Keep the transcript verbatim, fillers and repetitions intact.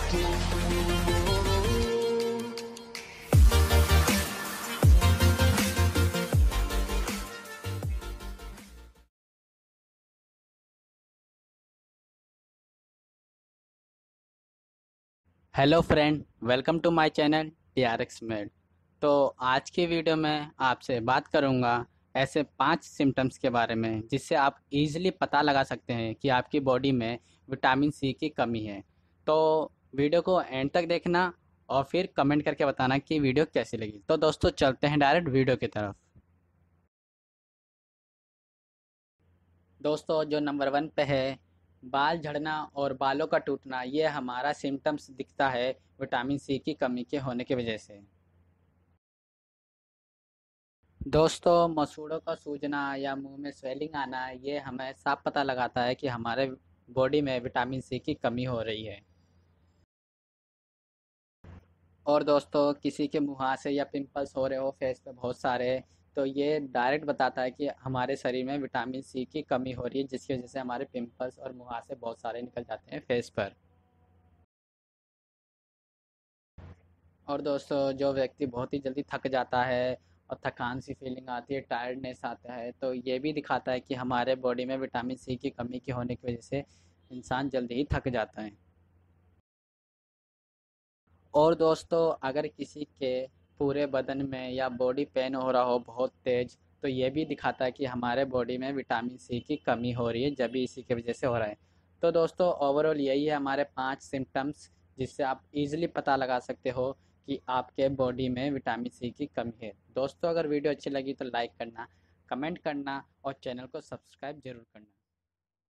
Hello friend, welcome to my channel T R X made. तो आज की video में आपसे बात करूंगा ऐसे पांच सिम्टम्स के बारे में जिससे आप इजीली पता लगा सकते हैं कि आपकी बॉडी में विटामिन सी की कमी है। तो वीडियो को एंड तक देखना और फिर कमेंट करके बताना कि वीडियो कैसी लगी। तो दोस्तों चलते हैं डायरेक्ट वीडियो की तरफ। दोस्तों जो नंबर वन पे है, बाल झड़ना और बालों का टूटना, ये हमारा सिम्टम्स दिखता है विटामिन सी की कमी के होने की वजह से। दोस्तों मसूड़ों का सूजना या मुंह में स्वेलिंग आना, ये हमें साफ पता लगाता है कि हमारे बॉडी में विटामिन सी की कमी हो रही है। और दोस्तों किसी के मुहासे या पिंपल्स हो रहे हो फेस पे बहुत सारे, तो ये डायरेक्ट बताता है कि हमारे शरीर में विटामिन सी की कमी हो रही है, जिसकी वजह से हमारे पिंपल्स और मुहासे बहुत सारे निकल जाते हैं फेस पर। और दोस्तों जो व्यक्ति बहुत ही जल्दी थक जाता है और थकान सी फीलिंग आती है, टायर्डनेस आता है, तो ये भी दिखाता है कि हमारे बॉडी में विटामिन सी की कमी की होने की वजह से इंसान जल्दी ही थक जाता है। और दोस्तों अगर किसी के पूरे बदन में या बॉडी पेन हो रहा हो बहुत तेज, तो ये भी दिखाता है कि हमारे बॉडी में विटामिन सी की कमी हो रही है, जब भी इसी की वजह से हो रहा है। तो दोस्तों ओवरऑल यही है हमारे पांच सिम्टम्स जिससे आप इजीली पता लगा सकते हो कि आपके बॉडी में विटामिन सी की कमी है। दोस्तों अगर वीडियो अच्छी लगी तो लाइक करना, कमेंट करना और चैनल को सब्सक्राइब जरूर करना।